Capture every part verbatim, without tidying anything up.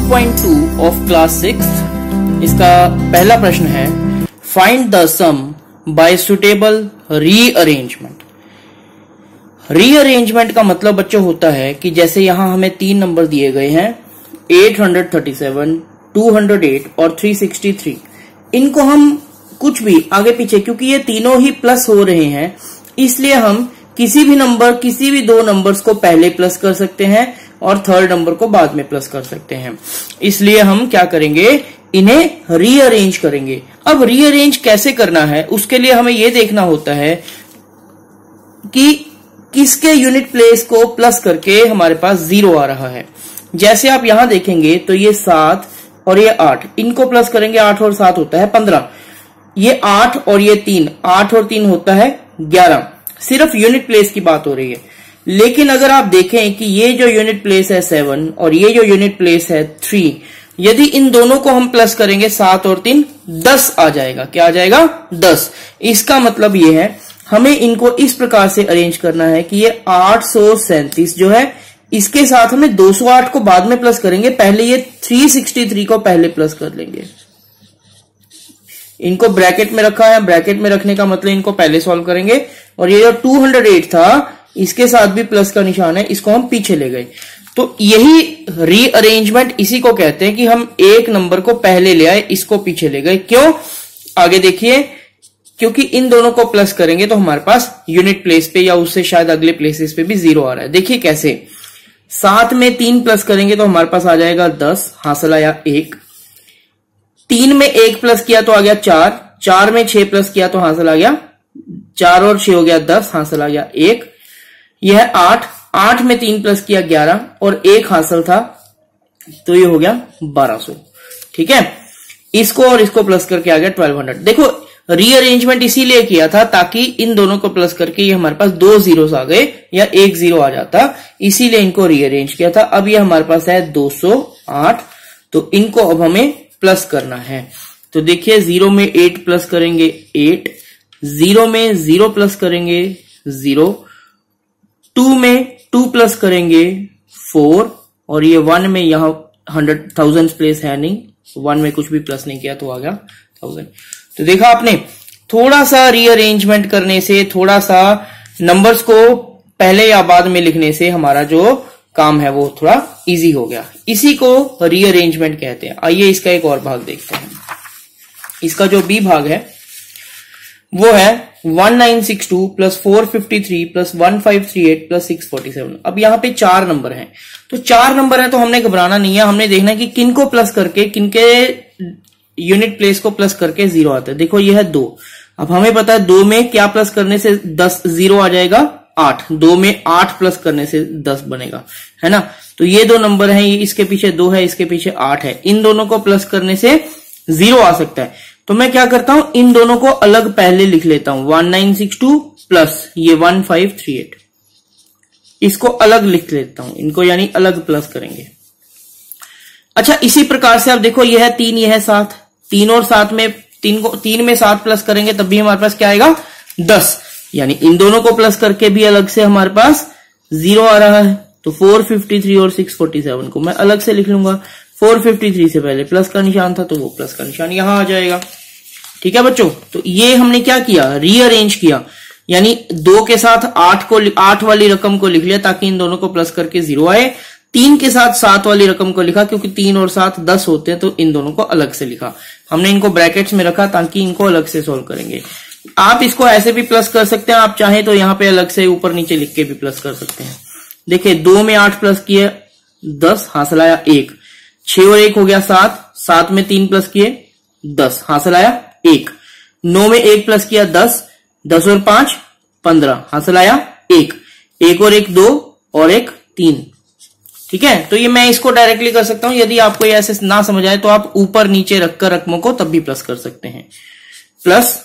Point two of class six. इसका पहला प्रश्न है, find the sum by suitable rearrangement. Rearrangement का मतलब बच्चों होता है कि जैसे यहां हमें तीन नंबर दिए गए हैं, eight hundred thirty seven, two hundred eight और थ्री सिक्सटी थ्री। इनको हम कुछ भी आगे पीछे, क्योंकि ये तीनों ही प्लस हो रहे हैं, इसलिए हम किसी भी नंबर किसी भी दो नंबर्स को पहले प्लस कर सकते हैं और थर्ड नंबर को बाद में प्लस कर सकते हैं। इसलिए हम क्या करेंगे, इन्हें रीअरेंज करेंगे। अब रीअरेंज कैसे करना है, उसके लिए हमें यह देखना होता है कि किसके यूनिट प्लेस को प्लस करके हमारे पास जीरो आ रहा है। जैसे आप यहां देखेंगे तो ये सात और ये आठ, इनको प्लस करेंगे, आठ और सात होता है पंद्रह। ये आठ और ये तीन, आठ और तीन होता है ग्यारह। सिर्फ यूनिट प्लेस की बात हो रही है। लेकिन अगर आप देखें कि ये जो यूनिट प्लेस है सेवन और ये जो यूनिट प्लेस है थ्री, यदि इन दोनों को हम प्लस करेंगे, सात और तीन दस आ जाएगा। क्या आ जाएगा? दस। इसका मतलब ये है हमें इनको इस प्रकार से अरेंज करना है कि ये आठ सौ सैंतीस जो है, इसके साथ हमें दो सौ आठ को बाद में प्लस करेंगे, पहले ये तीन सौ तिरसठ को पहले प्लस कर लेंगे। इनको ब्रैकेट में रखा है, ब्रैकेट में रखने का मतलब इनको पहले सॉल्व करेंगे। और ये जो दो सौ आठ था, इसके साथ भी प्लस का निशान है, इसको हम पीछे ले गए। तो यही रीअरेंजमेंट, इसी को कहते हैं कि हम एक नंबर को पहले ले आए, इसको पीछे ले गए। क्यों? आगे देखिए, क्योंकि इन दोनों को प्लस करेंगे तो हमारे पास यूनिट प्लेस पे या उससे शायद अगले प्लेसेस पे भी जीरो आ रहा है। देखिए कैसे, सात में तीन प्लस करेंगे तो हमारे पास आ जाएगा दस, हासिल आया एक। तीन में एक प्लस किया तो आ गया चार, चार में छह प्लस किया तो हासिल आ गया चार और छह हो गया दस, हासिल आ गया एक। यह आठ, आठ में तीन प्लस किया ग्यारह और एक हासिल था, तो ये हो गया बारह सौ। ठीक है, इसको और इसको प्लस करके आ गया ट्वेल्व हंड्रेड। देखो रीअरेंजमेंट इसीलिए किया था ताकि इन दोनों को प्लस करके ये हमारे पास दो जीरोस आ गए या एक जीरो आ जाता, इसीलिए इनको रीअरेंज किया था। अब ये हमारे पास है दो सौ आठ, तो इनको अब हमें प्लस करना है। तो देखिए, जीरो में एट प्लस करेंगे एट, जीरो में जीरो प्लस करेंगे जीरो, टू में टू प्लस करेंगे फोर, और ये वन में यहां हंड्रेड थाउजेंड प्लेस है नहीं, वन में कुछ भी प्लस नहीं किया तो आ गया थाउजेंड। तो देखा आपने, थोड़ा सा रीअरेंजमेंट करने से, थोड़ा सा नंबर्स को पहले या बाद में लिखने से हमारा जो काम है वो थोड़ा इजी हो गया। इसी को रीअरेंजमेंट कहते हैं। आइए इसका एक और भाग देखते हैं। इसका जो बी भाग है वो है one nine six two plus four fifty three plus one five three eight plus six forty seven. अब यहाँ पे चार नंबर हैं, तो चार नंबर है तो हमने घबराना नहीं है, हमने देखना है कि किन को प्लस करके, किनके यूनिट प्लेस को प्लस करके जीरो आता है। देखो ये है दो, अब हमें पता है दो में क्या प्लस करने से दस जीरो आ जाएगा, आठ। दो में आठ प्लस करने से दस बनेगा, है ना। तो ये दो नंबर हैं, ये इसके पीछे दो है, इसके पीछे आठ है, इन दोनों को प्लस करने से जीरो आ सकता है। तो मैं क्या करता हूं, इन दोनों को अलग पहले लिख लेता हूं, one nine six two plus ये वन फाइव थ्री एट, इसको अलग लिख लेता हूं, इनको यानी अलग प्लस करेंगे। अच्छा, इसी प्रकार से आप देखो, यह है तीन, यह है सात, तीन और सात में तीन को तीन में सात प्लस करेंगे तब भी हमारे पास क्या आएगा, दस। यानी इन दोनों को प्लस करके भी अलग से हमारे पास जीरो आ रहा है। तो फोर फिफ्टी थ्री और सिक्स फोर्टी सेवन को मैं अलग से लिख लूंगा। फोर फिफ्टी थ्री से पहले प्लस का निशान था तो वो प्लस का निशान यहां आ जाएगा। ठीक है बच्चों, तो ये हमने क्या किया, रीअरेंज किया। यानी दो के साथ आठ को आठ वाली रकम को लिख लिया ताकि इन दोनों को प्लस करके जीरो आए। तीन के साथ सात वाली रकम को लिखा क्योंकि तीन और सात दस होते हैं, तो इन दोनों को अलग से लिखा। हमने इनको ब्रैकेट्स में रखा ताकि इनको अलग से सोल्व करेंगे। आप इसको ऐसे भी प्लस कर सकते हैं, आप चाहें तो यहाँ पे अलग से ऊपर नीचे लिख के भी प्लस कर सकते हैं। देखिए, दो में आठ प्लस किए दस, हासिल आया एक। छह और एक हो गया सात, सात में तीन प्लस किए दस, हासिल आया एक। नौ में एक प्लस किया दस, दस और पांच पंद्रह, हासिल आया एक। एक और एक दो और एक तीन। ठीक है, तो ये मैं इसको डायरेक्टली कर सकता हूं। यदि आपको ये ऐसे ना समझ आए तो आप ऊपर नीचे रखकर रकमों को तब भी प्लस कर सकते हैं। प्लस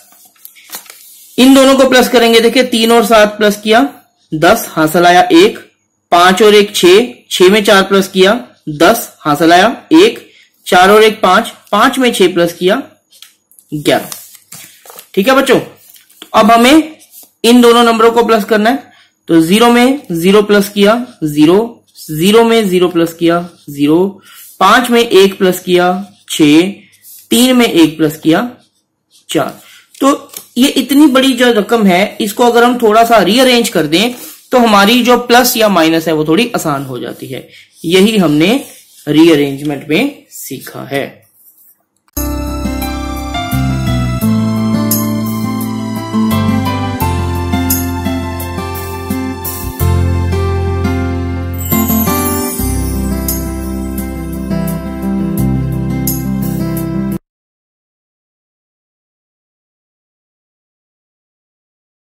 इन दोनों को प्लस करेंगे, देखिए तीन और सात प्लस किया दस, हासिल आया एक। पांच और एक छह, छह में चार प्लस किया दस, हासिल आया एक। चार और एक पांच, पांच में छह प्लस किया ग्यारह। ठीक है बच्चों, अब हमें इन दोनों नंबरों को प्लस करना है। तो जीरो में जीरो प्लस किया जीरो, जीरो में जीरो प्लस किया जीरो, पांच में एक प्लस किया छह, तीन में एक प्लस किया चार। तो ये इतनी बड़ी जो रकम है इसको अगर हम थोड़ा सा रीअरेंज कर दें तो हमारी जो प्लस या माइनस है वो थोड़ी आसान हो जाती है। यही हमने रीअरेंजमेंट में सीखा है।